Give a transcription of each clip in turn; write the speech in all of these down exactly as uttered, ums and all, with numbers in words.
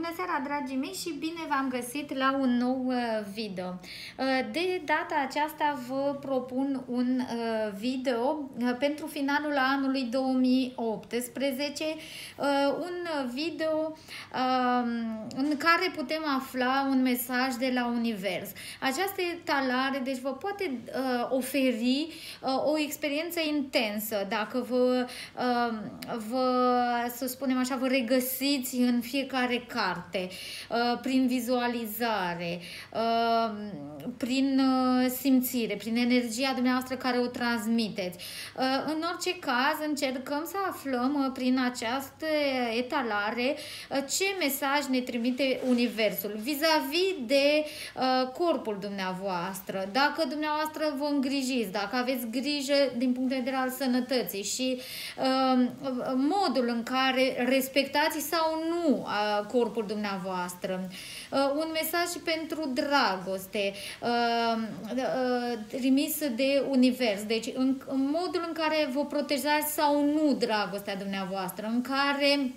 Bună seara, dragii mei, și bine v-am găsit la un nou video. De data aceasta vă propun un video pentru finalul anului două mii optsprezece, un video în care putem afla un mesaj de la Univers. Această etalare, deci, vă poate oferi o experiență intensă dacă vă, vă, să spunem așa, vă regăsiți în fiecare carte, prin vizualizare, prin simțire, prin energia dumneavoastră care o transmiteți. În orice caz, încercăm să aflăm prin această etalare ce mesaj ne trimite Universul vis-a-vis de corpul dumneavoastră. Dacă dumneavoastră vă îngrijiți, dacă aveți grijă din punct de vedere al sănătății și modul în care respectați sau nu corpul dumneavoastră. Un mesaj pentru dragoste trimis de Univers. Deci în, în modul în care vă protejați sau nu dragostea dumneavoastră, în care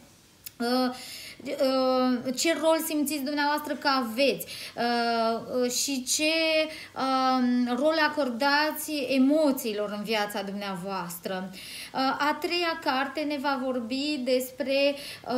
ce rol simțiți dumneavoastră că aveți și ce rol acordați emoțiilor în viața dumneavoastră. A treia carte ne va vorbi despre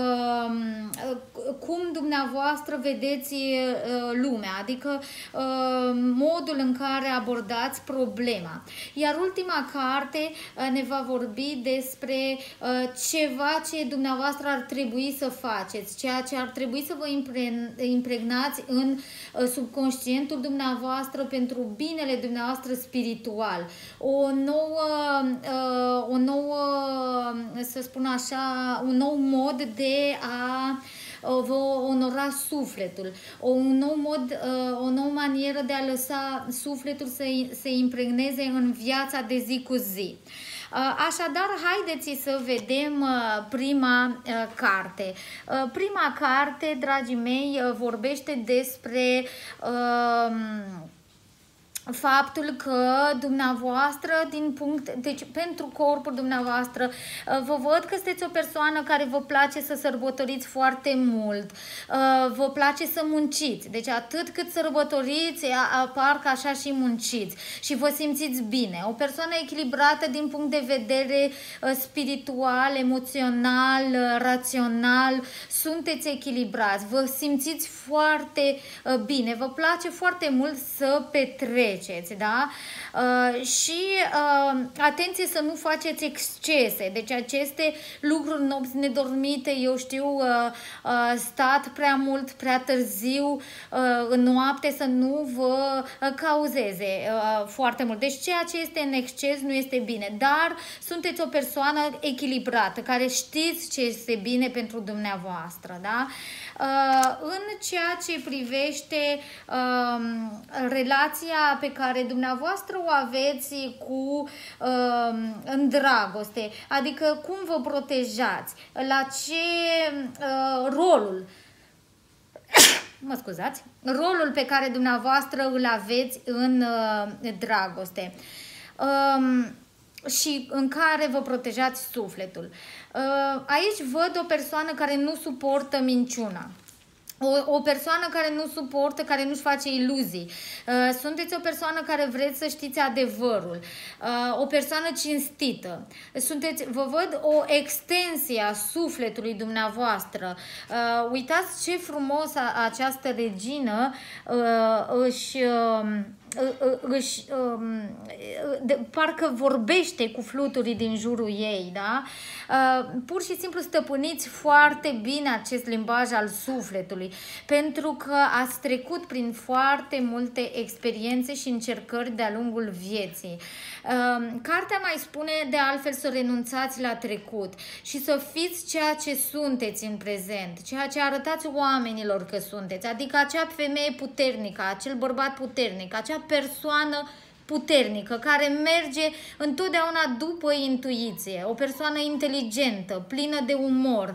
cum dumneavoastră vedeți lumea, adică modul în care abordați problema. Iar ultima carte ne va vorbi despre ceva ce dumneavoastră ar trebui să faceți, ceea ce ar trebui să vă impregnați în subconștientul dumneavoastră pentru binele dumneavoastră spiritual. O nouă, o nouă, să spun așa, un nou mod de a vă onora sufletul, un nou mod, o nouă manieră de a lăsa sufletul să se impregneze în viața de zi cu zi. Așadar, haideți să vedem prima carte. Prima carte, dragii mei, vorbește despre faptul că dumneavoastră, din punct, deci pentru corpul dumneavoastră, vă văd că sunteți o persoană care vă place să sărbătoriți foarte mult, vă place să munciți, deci atât cât sărbătoriți, parcă așa și munciți și vă simțiți bine. O persoană echilibrată din punct de vedere spiritual, emoțional, rațional, sunteți echilibrați, vă simțiți foarte bine, vă place foarte mult să petreceți. Da? Uh, și uh, atenție să nu faceți excese, deci aceste lucruri, nopți nedormite, eu știu, uh, uh, stat prea mult, prea târziu uh, în noapte, să nu vă uh, cauzeze uh, foarte mult. Deci ceea ce este în exces nu este bine, dar sunteți o persoană echilibrată, care știți ce este bine pentru dumneavoastră. Da? Uh, în ceea ce privește uh, relația pe care dumneavoastră o aveți cu uh, în dragoste, adică cum vă protejați, la ce uh, rolul mă scuzați, rolul pe care dumneavoastră îl aveți în uh, dragoste. Um, și în care vă protejați sufletul. Aici văd o persoană care nu suportă minciuna. O, o persoană care nu suportă, care nu-și face iluzii. Sunteți o persoană care vreți să știți adevărul. O persoană cinstită. Sunteți, vă văd o extensie a sufletului dumneavoastră. Uitați ce frumos această regină își... își, de, parcă vorbește cu fluturii din jurul ei, da? Pur și simplu stăpâniți foarte bine acest limbaj al sufletului, pentru că ați trecut prin foarte multe experiențe și încercări de-a lungul vieții. Cartea mai spune de altfel să renunțați la trecut și să fiți ceea ce sunteți în prezent, ceea ce arătați oamenilor că sunteți, adică acea femeie puternică, acel bărbat puternic, acea persoană puternică, care merge întotdeauna după intuiție, o persoană inteligentă, plină de umor.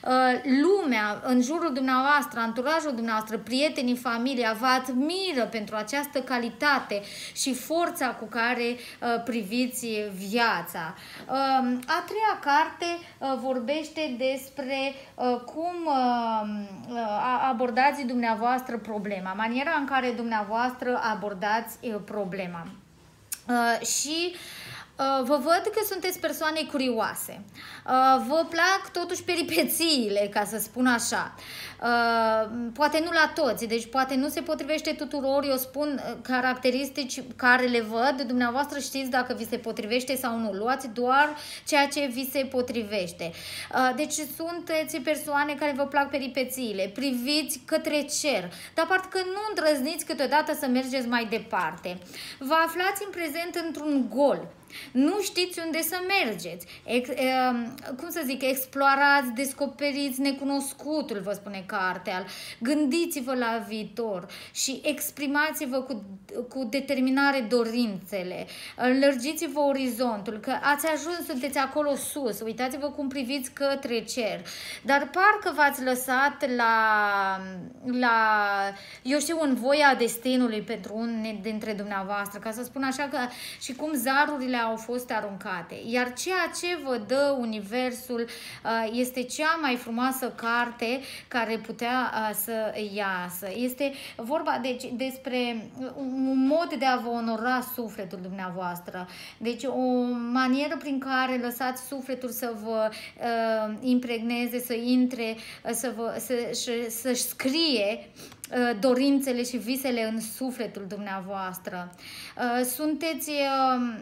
Lumea în jurul dumneavoastră, anturajul dumneavoastră, prietenii, familia, vă admiră pentru această calitate și forța cu care priviți viața. A treia carte vorbește despre cum abordați dumneavoastră problema, maniera în care dumneavoastră abordați problema. Uh, și uh, vă văd că sunteți persoane curioase. Uh, vă plac totuși peripețiile, ca să spun așa. Uh, poate nu la toți, deci poate nu se potrivește tuturor. Eu spun caracteristici care le văd, dumneavoastră știți dacă vi se potrivește sau nu. Luați doar ceea ce vi se potrivește. Uh, deci sunteți persoane care vă plac peripețiile, priviți către cer, dar parcă nu îndrăzniți câteodată să mergeți mai departe. Vă aflați în prezent într-un gol. Nu știți unde să mergeți. Ex, uh, cum să zic, explorați, descoperiți necunoscutul, vă spune cartea. Gândiți-vă la viitor și exprimați-vă cu, cu determinare dorințele. Lărgiți-vă orizontul, că ați ajuns, sunteți acolo sus. Uitați-vă cum priviți către cer. Dar parcă v-ați lăsat la, la, eu știu, în voia destinului pentru unul dintre dumneavoastră, ca să spun așa, că și cum zarurile au fost aruncate. Iar ceea ce vă dă Universul este cea mai frumoasă carte care putea să iasă. Este vorba deci despre un mod de a vă onora sufletul dumneavoastră. Deci o manieră prin care lăsați sufletul să vă uh, impregneze, să intre, să vă, să, să-și scrie uh, dorințele și visele în sufletul dumneavoastră. Uh, sunteți uh,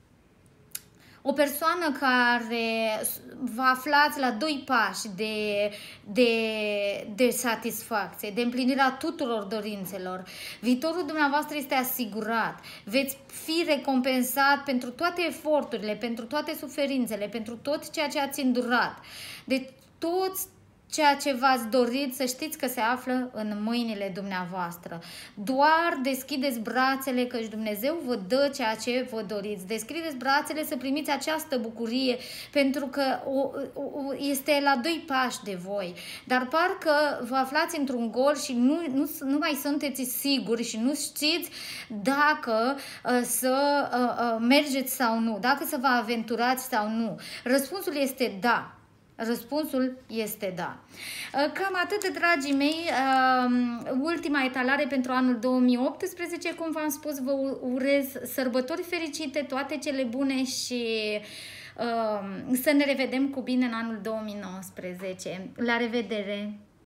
o persoană care vă aflați la doi pași de, de, de satisfacție, de împlinirea tuturor dorințelor. Viitorul dumneavoastră este asigurat. Veți fi recompensat pentru toate eforturile, pentru toate suferințele, pentru tot ceea ce ați îndurat. De toți ceea ce v-ați dorit, să știți că se află în mâinile dumneavoastră. Doar deschideți brațele, căci Dumnezeu vă dă ceea ce vă doriți. Deschideți brațele să primiți această bucurie, pentru că o, o, este la doi pași de voi. Dar parcă vă aflați într-un gol și nu, nu, nu mai sunteți siguri și nu știți dacă uh, să uh, uh, mergeți sau nu, dacă să vă aventurați sau nu. Răspunsul este da. Răspunsul este da. Cam atât, dragii mei. Ultima etalare pentru anul două mii optsprezece, cum v-am spus, vă urez sărbători fericite, toate cele bune și să ne revedem cu bine în anul două mii nouăsprezece. La revedere!